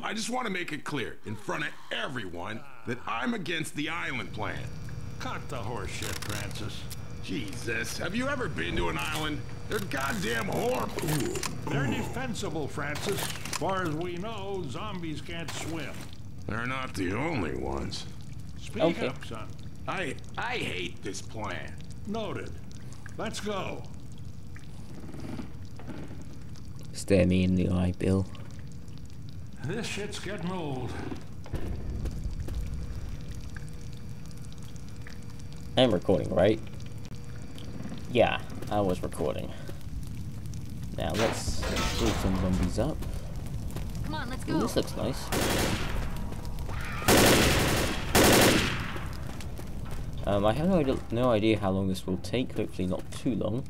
I just want to make it clear, in front of everyone, that I'm against the island plan. Cut the horse shit, Francis. Jesus, have you ever been to an island? They're goddamn horrible. They're defensible, Francis. As far as we know, zombies can't swim. They're not the only ones. Speak up, son. I hate this plan. Noted. Let's go. Stare me in the eye, Bill. This shit's getting old. I'm recording, right? Yeah, I was recording. Now let's pull some zombies up. Come on, let's go. Ooh, this looks nice. I have no idea how long this will take. Hopefully not too long.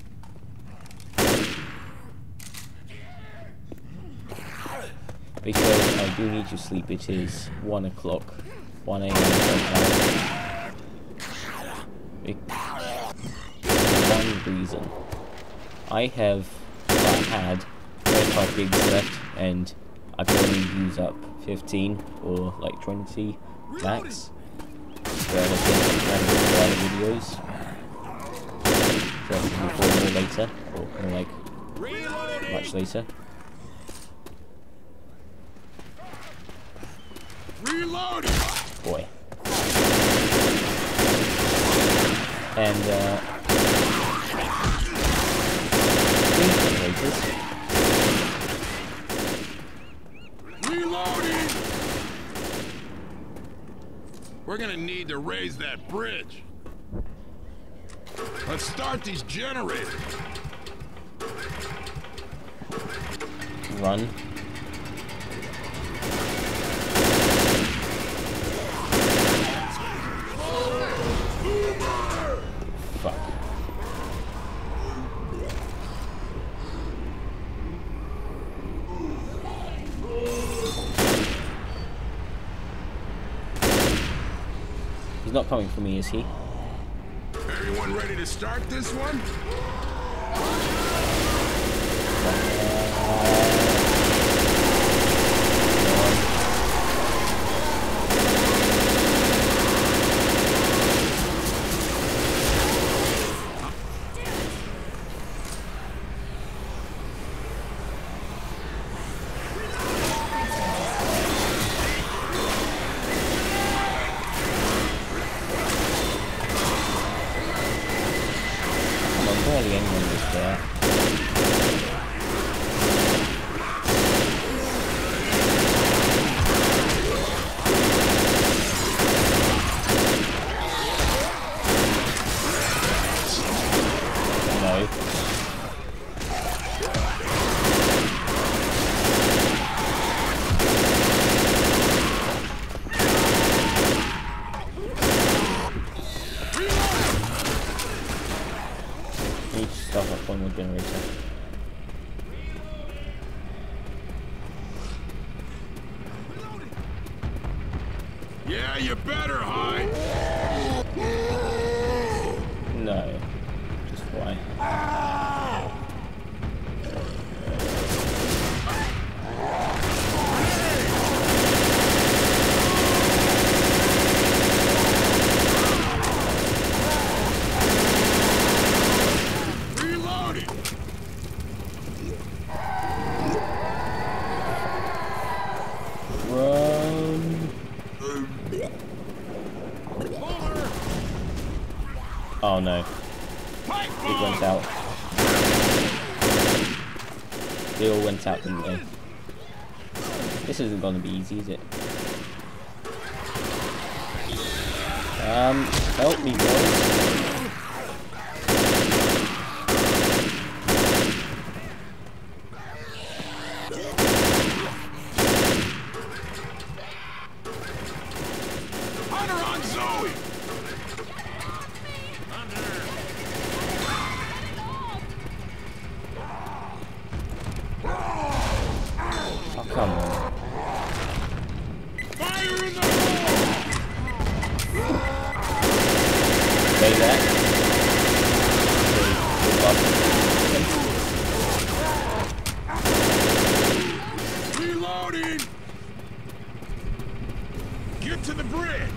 Because I do need to sleep. It is 1 o'clock. 1 AM right now. For one reason. I had 35 gigs left and I can only use up 15 or like 20 max. So I was doing random videos. So I can record more later, or more like much later. Reloading! Boy. And Reloading! We're gonna need to raise that bridge. Let's start these generators. Run. Fuck. He's not coming for me, is he? Everyone ready to start this one? Barely anyone was there. No. Start up one more generator. Yeah, you better hide. No. Just why? Oh no. It went out. They all went out, didn't they? This isn't gonna be easy, is it? Help me, boys. Come on. Fire in the hole! Say that. Reloading! Get to the bridge!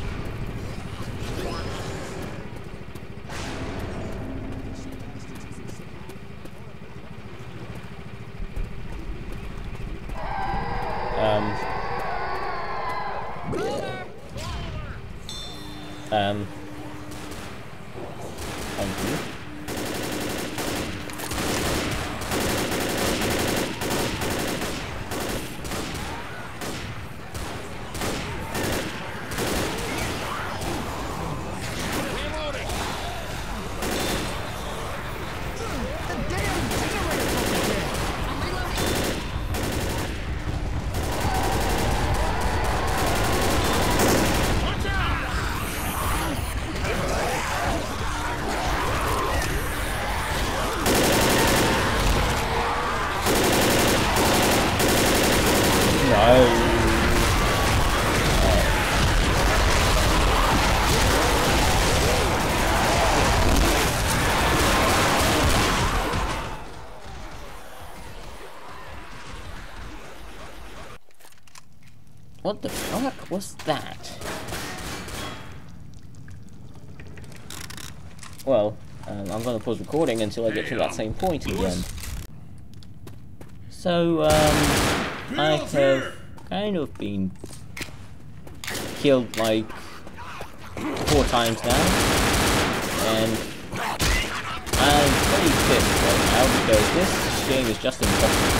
Thank you. What the fuck was that? Well, I'm gonna pause recording until I get to that same point again. So, I have kind of been killed like 4 times now, and I'm pretty pissed right now because this game is just impossible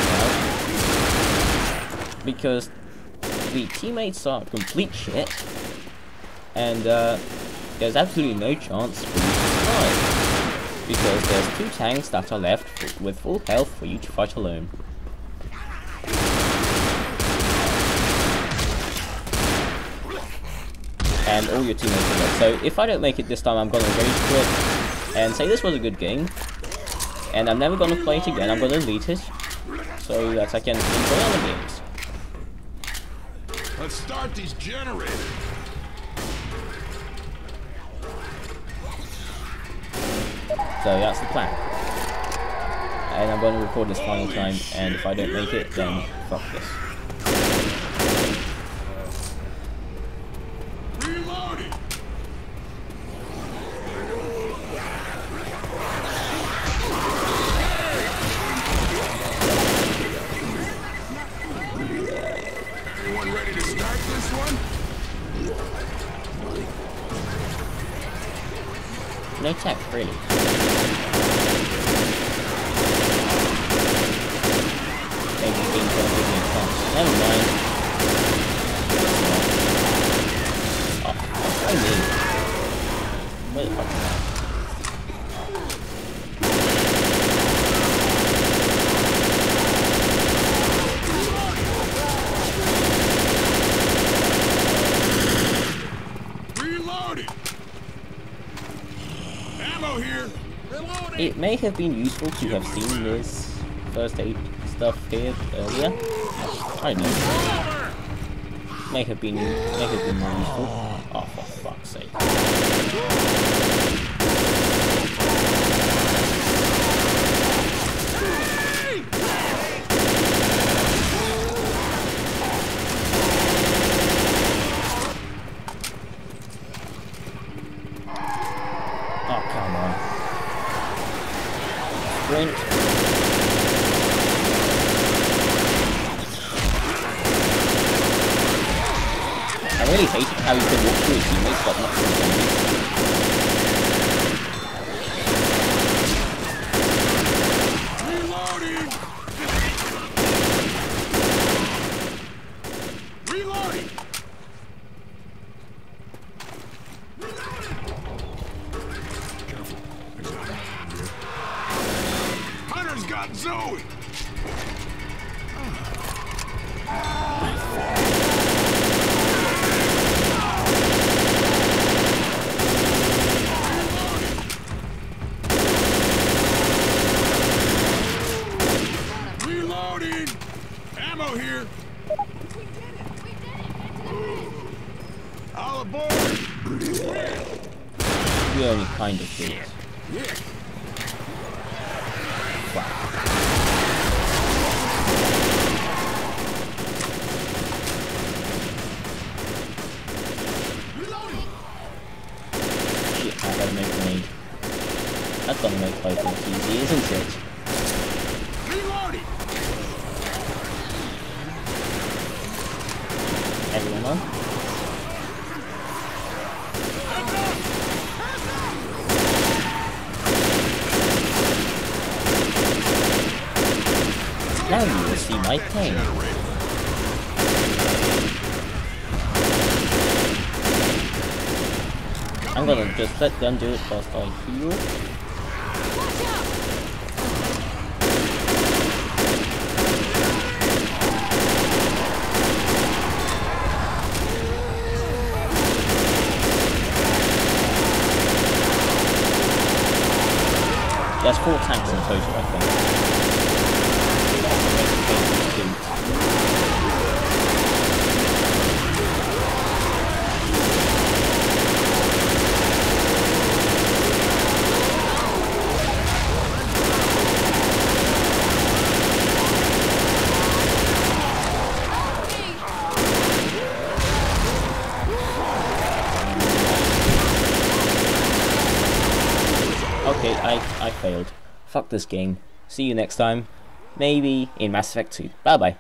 now. Because the teammates are complete shit, and there's absolutely no chance for you to survive, because there's 2 tanks that are left with full health for you to fight alone. And all your teammates are dead. So if I don't make it this time, I'm gonna rage quit and say this was a good game, and I'm never gonna play it again. I'm gonna delete it so that I can enjoy other games. Let's start these generators. So that's the plan. And I'm going to record this final time, and if I don't make it, then fuck this. Reloading. Everyone ready to start this one? No tech, really. Maybe being trying to give me a chance. Never mind. Oh, I mean. Where the fuck am I? It may have been useful to have seen this first aid stuff here earlier. I don't know. May have been more useful. Oh, for fuck's sake. Oh, come on. Sprint. I really hated how you could walk through his teammates but not through zombies. Reloading! Reloading! Hunter's got Zoe! Reloading! Ammo here! All aboard! We only kind of did. Yeah. Wow. That's gonna make life look easy, isn't it? Reloading! Everyone on? Now you will see my pain. I'm gonna just let them do it whilst I heal. There's 4 tanks in total, I think. Okay, I failed. Fuck this game. See you next time. Maybe in Mass Effect 2. Bye bye.